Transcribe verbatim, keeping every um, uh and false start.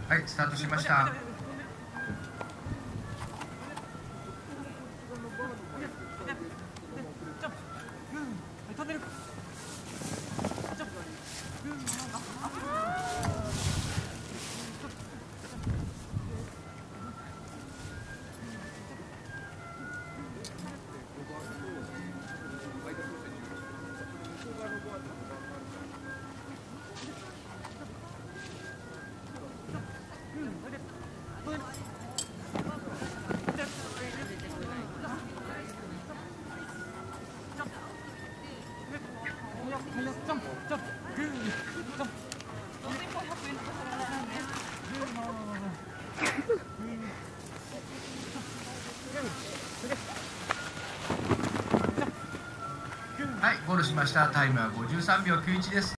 はい、スタートしました。はい、ゴールしました。タイムはごじゅうさんびょうきゅういちです。